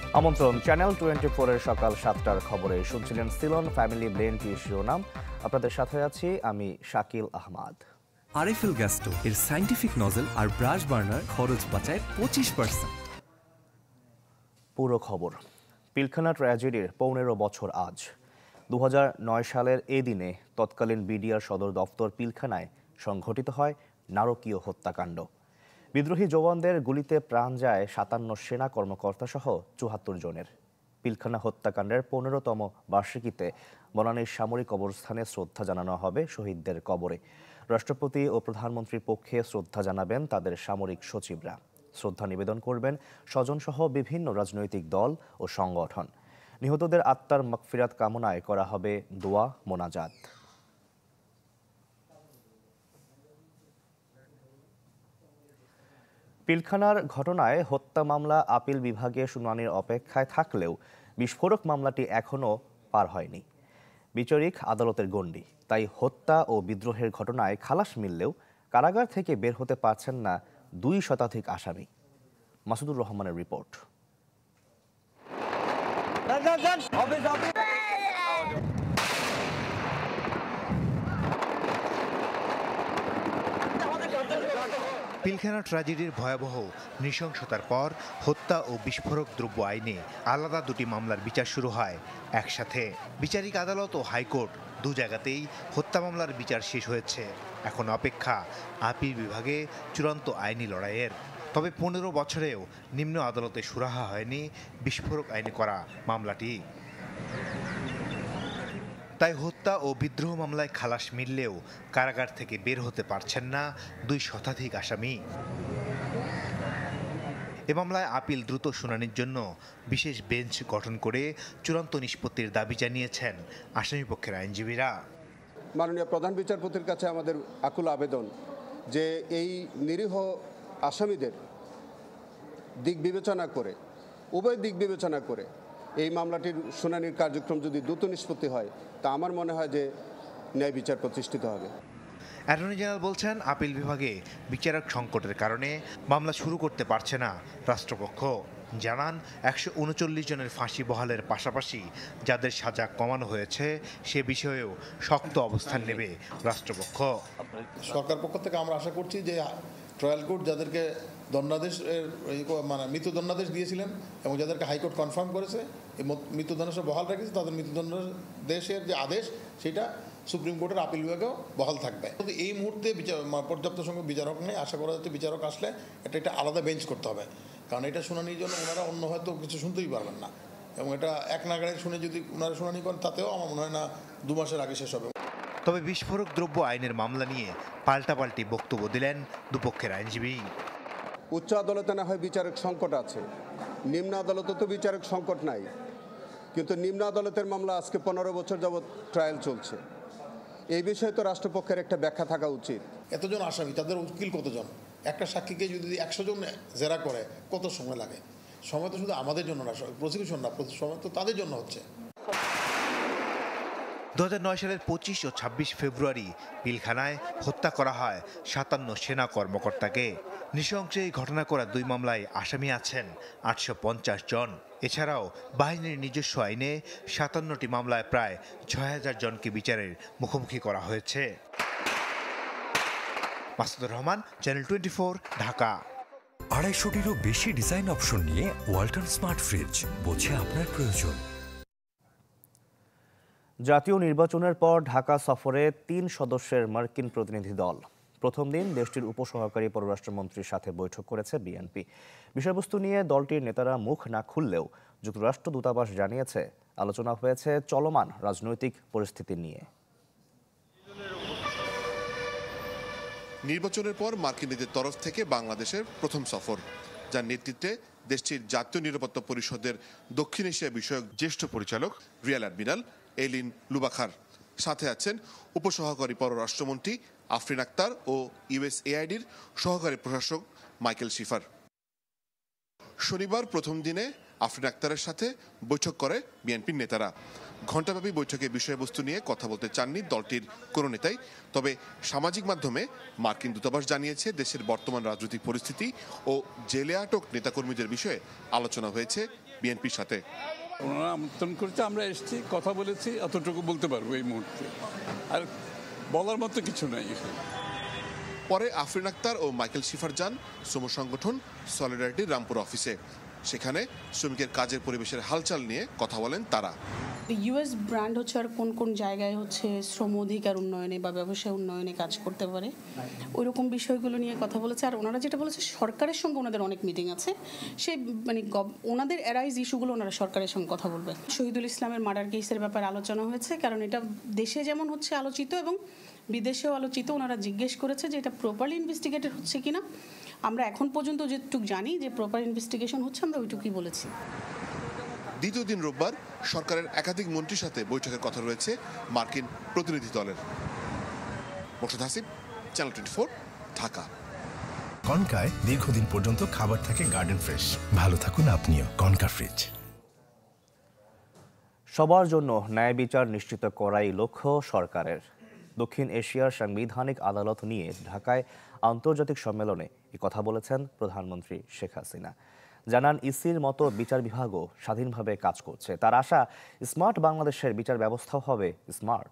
আমন্ত্রণ চ্যানেল 24 এর সকাল 7টার খবরে শুনছিলেন সিলন ফ্যামিলি BNP শিরোনাম। আপনাদের সাথে আছি আমি শাকিল আহমদ। আরএফএল গ্যাস্টো এর সায়েন্টিফিক নজল আর ব্রাশ বার্নার খরচ বাঁচায় 25%। পুরো খবর। পিলখানা ট্র্যাজেডির 15 বছর আজ। 2009 সালের এই দিনে তৎকালীন বিডিআর সদর দপ্তর পিলখানায় সংঘটিত হয় নারকীয় হত্যাকাণ্ড। বিদ্রোহী জওয়ানদের গুলিতে প্রাণ যায় 57 সেনা কর্মকর্তা সহ 74 জনের। পিলখানা হত্যাকাণ্ডের 15তম বার্ষিকীতে বনানীর সামরিক কবরস্থানে শ্রদ্ধা জানানো হবে শহীদদের কবরে। রাষ্ট্রপতি ও প্রধানমন্ত্রীর পক্ষে শ্রদ্ধা জানাবেন তাদের সামরিক সচিবরা। শ্রদ্ধা নিবেদন করবেন স্বজনসহ বিভিন্ন রাজনৈতিক দল ও সংগঠন। নিহতদের আত্মার মাগফিরাত কামনায় করা হবে দোয়া মোনাজাত। পিলখানার ঘটনায় হত্যা মামলা আপিল বিভাগে শুনানির অপেক্ষায় থাকলেও বিস্ফোরক মামলাটি এখনও পার হয়নি। বিচারিক আদালতের গণ্ডি। তাই হত্যা ও বিদ্রোহের ঘটনায় খালাস মিললেও কারাগার থেকে বের হতে পারছেন না 2 শতাধিক আসামি। মাসুদুর রহমানের রিপোর্ট। পিলখানা ট্র্যাজেডির ভয়াবহ নৃশংসতার পর হত্যা ও বিস্ফোরক দ্রব্য আইনে আলাদা 2টি মামলার বিচার শুরু হয় একসাথে। বিচারিক আদালত ও হাইকোর্ট 2 জায়গাতেই হত্যা মামলার বিচার শেষ হয়েছে। এখন অপেক্ষা আপিল বিভাগে চূড়ান্ত আইনি লড়াইয়ের। তবে 15 বছরেও নিম্ন আদালতে সুরাহা হয়নি বিস্ফোরক আইনে করা মামলাটি। তাই হত্যা ও বিদ্রোহ মামলায় খালাস মিললেও কারাগার থেকে বের হতে পারছেন না 2 শতাধিক আসামি। এ মামলায় আপিল দ্রুত শুনানির জন্য বিশেষ বেঞ্চ গঠন করে চূড়ান্ত নিষ্পত্তির দাবি জানিয়েছেন আসামিপক্ষের আইনজীবীরা। মাননীয় প্রধান বিচারপতির কাছে আমাদের আকুল আবেদন যে এই নিরীহ আসামিদের দিক বিবেচনা করে, উভয় দিক বিবেচনা করে এই মামলাটির শুনানির কার্যক্রম যদি দ্রুত নিষ্পত্তি হয় তা আমার মনে হয় যে ন্যায় বিচার প্রতিষ্ঠিত হবে। অ্যাটর্নি জেনারেল বলছেন আপিল বিভাগে বিচারক সংকটের কারণে মামলা শুরু করতে পারছে না রাষ্ট্রপক্ষ। জানান 139 জনের ফাঁসি বহালের পাশাপাশি যাদের সাজা কমানো হয়েছে সে বিষয়েও শক্ত অবস্থান নেবে রাষ্ট্রপক্ষ। সরকার পক্ষ থেকে আমরা আশা করছি যে ট্রায়াল কোর্ট যাদেরকে দণ্ডাদেশ মানে মৃত্যুদণ্ডাদেশ দিয়েছিলেন এবং যাদেরকে হাইকোর্ট কনফার্ম করেছে এই মৃত্যুদণ্ডাদেশ বহাল রেখেছে, তাদের মৃত্যুদণ্ডাদেশের যে আদেশ সেটা সুপ্রিম কোর্টের আপিল বিভাগেও বহাল থাকবে। কিন্তু এই মুহূর্তে পর্যাপ্ত সংখ্যক বিচারক নেই। আশা করা যাচ্ছে বিচারক আসলে এটা আলাদা বেঞ্চ করতে হবে, কারণ এটা শুনানির জন্য ওনারা অন্য হয়তো কিছু শুনতেই পারবেন না এবং এটা এক নাগাড়ে শুনে যদি ওনারা শুনানি করেন তাতেও আমার মনে হয় না 2 মাসের আগে শেষ হবে। তবে বিস্ফোরক দ্রব্য আইনের মামলা নিয়ে পাল্টাপাল্টি বক্তব্য দিলেন দুপক্ষের আইনজীবী। উচ্চ আদালতে না হয় বিচারক সংকট আছে, নিম্ন আদালতে তো বিচারক সংকট নাই, কিন্তু নিম্ন আদালতের মামলা আজকে 15 বছর যাবৎ ট্রায়াল চলছে। এই বিষয়ে তো রাষ্ট্রপক্ষের একটা ব্যাখ্যা থাকা উচিত। এতজন আসামি, তাদের উকিল কতজন? একটা সাক্ষীকে যদি 100 জন জেরা করে কত সময় লাগে? সময় তো শুধু আমাদের জন্য না, প্রসিকিউশন না, সময় তো তাদের জন্য হচ্ছে। 2009 সালের 25 ও 26 ফেব্রুয়ারি পিলখানায় হত্যা করা হয় 57 সেনা কর্মকর্তাকে। নৃশংসে এই ঘটনা করা 2 মামলায় আসামি আছেন 850 জন। এছাড়াও বাহিনীর নিজস্ব আইনে 57টি মামলায় প্রায় 6000 জনকে বিচারের মুখোমুখি করা হয়েছে। মাসুদুর রহমান, চ্যানেল 24, ঢাকা। 250-টিরও বেশি ডিজাইন অপশন নিয়ে ওয়ালটন স্মার্ট ফ্রিজ, বোঝে আপনার প্রয়োজন। জাতীয় নির্বাচনের পর ঢাকা সফরে 3 সদস্যের মার্কিন প্রতিনিধি দল। প্রথম দিন দেশটির উপসহকারী পররাষ্ট্রমন্ত্রীর সাথে বৈঠক করেছে বিএনপি। বিষয়বস্তু নিয়ে দলটির নেতারা মুখ না খুললেও যুক্তরাষ্ট্র দূতাবাস জানিয়েছে আলোচনা হয়েছে চলমান রাজনৈতিক পরিস্থিতি নিয়ে। নির্বাচনের পর মার্কিনীদের তরফ থেকে বাংলাদেশের প্রথম সফর, যার নেতৃত্বে দেশটির জাতীয় নিরাপত্তা পরিষদের দক্ষিণ এশিয়া বিষয়ক জ্যেষ্ঠ পরিচালক রিয়াল অ্যাডমিরাল এলিন লুবাখার। সাথে আছেন উপসহকারী পররাষ্ট্রমন্ত্রী আফরিন আক্তার ও ইউএসএআইডির সহকারী প্রশাসক মাইকেল শিফার। শনিবার প্রথম দিনে আফরিন আক্তারের সাথে বৈঠক করে বিএনপির নেতারা। ঘণ্টাব্যাপী বৈঠকে বিষয়বস্তু নিয়ে কথা বলতে চাননি দলটির কোনো নেতাই। তবে সামাজিক মাধ্যমে মার্কিন দূতাবাস জানিয়েছে দেশের বর্তমান রাজনৈতিক পরিস্থিতি ও জেলে আটক নেতাকর্মীদের বিষয়ে আলোচনা হয়েছে বিএনপির সাথে। ওনারা আমন্ত্রণ করেছে, আমরা এসেছি, কথা বলেছি, এতটুকু বলতে পারবো এই মুহূর্তে, আর বলার মতো কিছু নাই। পরে আফরিন আক্তার ও মাইকেল শিফার যান শ্রম সংগঠন সলিডারিটির রামপুর অফিসে। সেখানে শ্রমিকের কাজের পরিবেশের হালচাল নিয়ে কথা বলেন তারা। ইউএস ব্র্যান্ড হচ্ছে আর কোন কোন জায়গায় হচ্ছে শ্রম অধিকার উন্নয়নে বা ব্যবসায় উন্নয়নে কাজ করতে পারে, ওই রকম বিষয়গুলো নিয়ে কথা বলেছে। আর ওনারা যেটা বলেছে, সরকারের সঙ্গে ওনাদের অনেক মিটিং আছে, সেই মানে ওনাদের অ্যারাইজ ইস্যুগুলো ওনারা সরকারের সঙ্গে কথা বলবে। শহীদুল ইসলামের মার্ডার কেসের ব্যাপারে আলোচনা হয়েছে, কারণ এটা দেশে যেমন হচ্ছে আলোচিত এবং বিদেশেও আলোচিত। ওনারা জিজ্ঞেস করেছে যে এটা প্রপারলি ইনভেস্টিগেটেড হচ্ছে কিনা। আমরা এখন পর্যন্ত যেটুকু জানি যে প্রপার ইনভেস্টিগেশন হচ্ছে, আমরা ওইটুকুই বলেছি। দ্বিতীয় দিন রোববার সরকারের একাধিক মন্ত্রীর সাথে বৈঠকের কথা রয়েছে মার্কিন প্রতিনিধি দলের। মোর্শেদ হাসিব, চ্যানেল 24, ঢাকা। কনকায় দীর্ঘদিন পর্যন্ত খাবার থাকে গার্ডেন ফ্রেশ। ভালো থাকুন আপনিও। Konka fridge. সবার জন্য ন্যায় বিচার নিশ্চিত করাই লক্ষ্য সরকারের। দক্ষিণ এশিয়ার সাংবিধানিক আদালত নিয়ে ঢাকায় আন্তর্জাতিক সম্মেলনে এই কথা বলেছেন প্রধানমন্ত্রী শেখ হাসিনা। জানান, ইসির মতো বিচার বিভাগও স্বাধীনভাবে কাজ করছে। তার আশা, স্মার্ট বাংলাদেশের বিচার ব্যবস্থাও হবে স্মার্ট।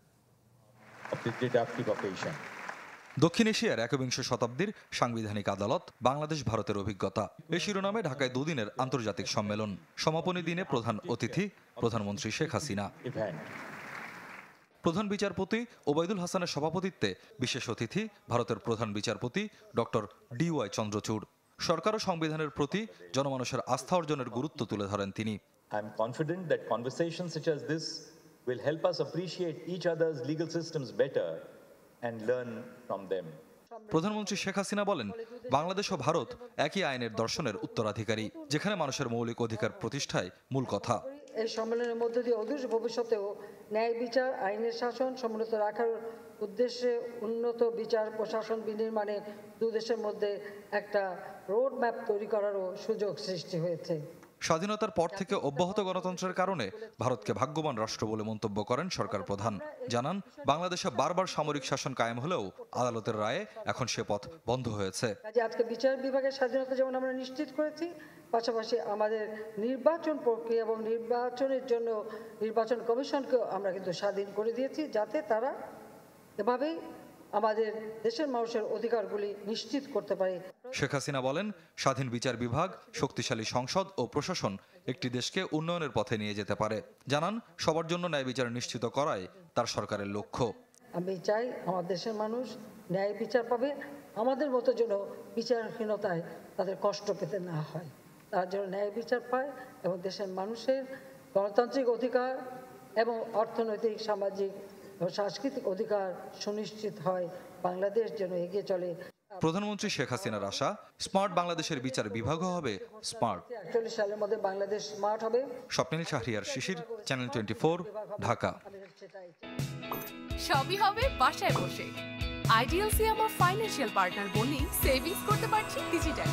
দক্ষিণ এশিয়ার একবিংশ শতাব্দীর সাংবিধানিক আদালত, বাংলাদেশ ভারতের অভিজ্ঞতা, এই শিরোনামে ঢাকায় দুদিনের আন্তর্জাতিক সম্মেলন। সমাপনী দিনে প্রধান অতিথি প্রধানমন্ত্রী শেখ হাসিনা। প্রধান বিচারপতি ওবায়দুল হাসানের সভাপতিত্বে বিশেষ অতিথি ভারতের প্রধান বিচারপতি ডক্টর DY চন্দ্রচূড়। সরকার ও সংবিধানের প্রতি জনমানুষের আস্থা অর্জনের গুরুত্ব তুলে ধরেন তিনি। I am confident that conversations such as this will help us appreciate each other's legal systems better and learn from them. প্রধানমন্ত্রী শেখ হাসিনা বলেন, বাংলাদেশ ও ভারত একই আইনের দর্শনের উত্তরাধিকারী, যেখানে মানুষের মৌলিক অধিকার প্রতিষ্ঠায় মূল কথা। এই সম্মেলনের মধ্য দিয়ে অদূর ভবিষ্যতেও ন্যায় বিচার, আইনের শাসন সমুন্নত রাখার উদ্দেশ্যে উন্নত বিচার প্রশাসন বিনির্মাণে দুই দেশের মধ্যে একটা রোড ম্যাপ তৈরি করারও সুযোগ সৃষ্টি হয়েছে। স্বাধীনতার পর থেকে অব্যাহত গণতন্ত্রের কারণে ভারতকে ভাগ্যবান রাষ্ট্র বলে মন্তব্য করেন সরকার প্রধান। জানান, বাংলাদেশে বারবার সামরিক শাসন কায়েম হলেও আদালতের রায়ে এখন সে পথ বন্ধ হয়েছে। আজকে বিচার বিভাগের স্বাধীনতা যেমন আমরা নিশ্চিত করেছি, পাশাপাশি আমাদের নির্বাচন প্রক্রিয়া এবং নির্বাচনের জন্য নির্বাচন কমিশনকেও আমরা কিন্তু স্বাধীন করে দিয়েছি, যাতে তারা এভাবেই আমাদের দেশের মানুষের অধিকারগুলি নিশ্চিত করতে পারে। শেখ হাসিনা বলেন, স্বাধীন বিচার বিভাগ, শক্তিশালী সংসদ ও প্রশাসন একটি দেশকে উন্নয়নের পথে নিয়ে যেতে পারে। জানান, সবার জন্য ন্যায় বিচার নিশ্চিত করাই তার সরকারের লক্ষ্য। আমি চাই আমার দেশের মানুষ ন্যায় বিচার পাবে, আমাদের মতো যেন বিচারহীনতায় তাদের কষ্ট পেতে না হয়, তার জন্য ন্যায় বিচার পায় এবং দেশের মানুষের গণতান্ত্রিক অধিকার এবং অর্থনৈতিক, সামাজিক ও সাংস্কৃতিক অধিকার সুনিশ্চিত হয়, বাংলাদেশ যেন এগিয়ে চলে। প্রধানমন্ত্রী শেখ হাসিনার আশা, স্মার্ট বাংলাদেশের বিচার বিভাগও হবে স্মার্ট। ৪১ সালের মধ্যে বাংলাদেশ স্মার্ট হবে। স্বপ্নিল শাহরিয়ার শিশির, চ্যানেল 24, ঢাকা। সবই হবে বাসায় বসে। আইডিএলসি আমার ফাইন্যান্সিয়াল পার্টনার বলেই সেভিংস করতে পারছি ডিজিটাল।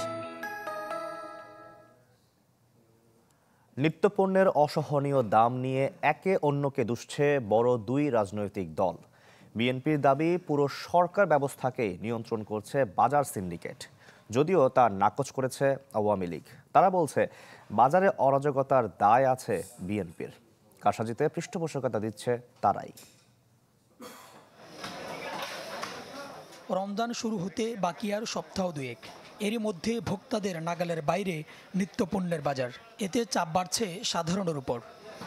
নিত্যপণ্যের অসহনীয় দাম নিয়ে একে অন্যকে দুষছে বড় দুই রাজনৈতিক দল। বিএনপির দাবি, পুরো সরকার ব্যবস্থাকে নিয়ন্ত্রণ করছে বাজার সিন্ডিকেট, যদিও তা নাকচ করেছে আওয়ামী লীগ। তারা বলছে, বাজারে অরাজকতার দায় আছে বিএনপির, কারসাজিতে পৃষ্ঠপোষকতা দিচ্ছে তারাই। রমজান শুরু হতে বাকি আর সপ্তাহ দুয়েক, এরই মধ্যে ভোক্তাদের নাগালের বাইরে নিত্যপণ্যের বাজার, এতে চাপ বাড়ছে সাধারণের উপর।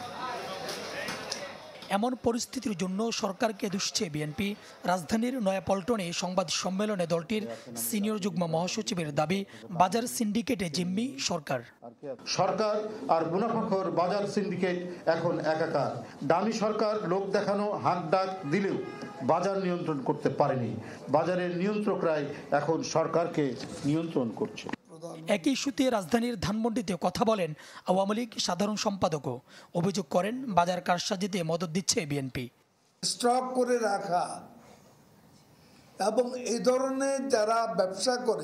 এমন পরিস্থিতির জন্য সরকারকে দুষছে বিএনপি। রাজধানীর নয়াপল্টনে সংবাদ সম্মেলনে দলটির সিনিয়র যুগ্ম মহাসচিবের দাবি, বাজার সিন্ডিকেটে জিম্মি সরকার। সরকার আর মুনাফাখোর বাজার সিন্ডিকেট এখন একাকার। দামি সরকার লোক দেখানো হাত ডাক দিলেও বাজার নিয়ন্ত্রণ করতে পারেনি। বাজারের নিয়ন্ত্রকরাই এখন সরকারকে নিয়ন্ত্রণ করছে। একই ইস্যুতে রাজধানীর ধানমন্ডিতে কথা বলেন আওয়ামী লীগ সাধারণ সম্পাদকও। অভিযোগ করেন, বাজার কারসাজিতে মদদ দিচ্ছে বিএনপি। স্টক করে রাখা এবং এই ধরনের যারা ব্যবসা করে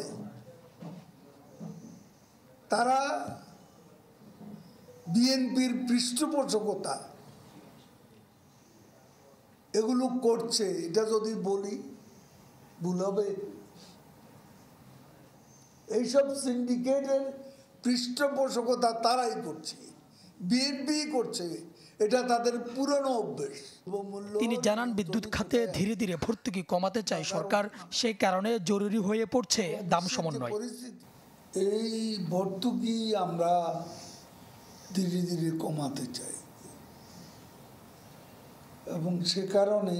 তারা বিএনপির পৃষ্ঠপোষকতা এগুলো করছে, এটা যদি বলি ভুল হবে? এইসব সিন্ডিকেটের পৃষ্ঠপোষকতা তারাই করছে, বিএনপি করছে, এটা তাদের পুরনো অভ্যেস। তিনি জানান, বিদ্যুৎ খাতে ধীরে ধীরে ভর্তুকি কমাতে চায় সরকার, সেই কারণে জরুরি হয়ে পড়ছে দাম সমন্বয়। এই ভর্তুকি আমরা ধীরে ধীরে কমাতে চাই এবং সে কারণে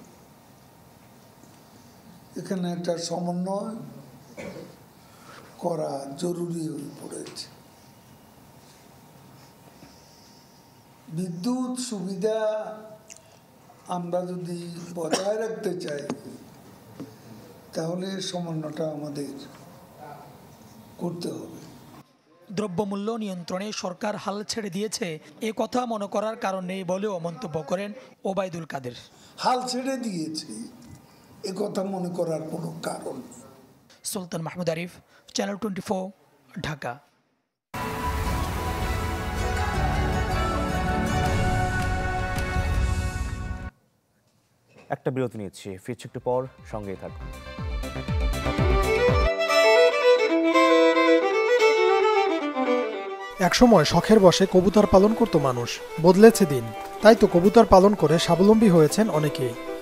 এখানে একটা সমন্বয় করা জরুরি হয়ে পড়েছে। বিদ্যুৎ সুবিধা আমরা যদি বজায় রাখতে চাই তাহলে সমন্বয়টা আমাদের করতে হবে। দ্রব্যমূল্য নিয়ন্ত্রণে সরকার হাল ছেড়ে দিয়েছে, এ কথা মনে করার কারণ নেই বলেও মন্তব্য করেন ওবায়দুল কাদের। হাল ছেড়ে দিয়েছে এ কথা মনে করার কোনো কারণ নেই। সুলতান মাহমুদ আরিফ, চ্যানেল 24, ঢাকা। একটা বিরতি নিচ্ছি, ফিরছি একটু পর, সঙ্গেই থাকুন। একসময় শখের বশে কবুতর পালন করত মানুষ, বদলেছে দিন, তাই তো কবুতর পালন করে স্বাবলম্বী হয়েছেন অনেকেই।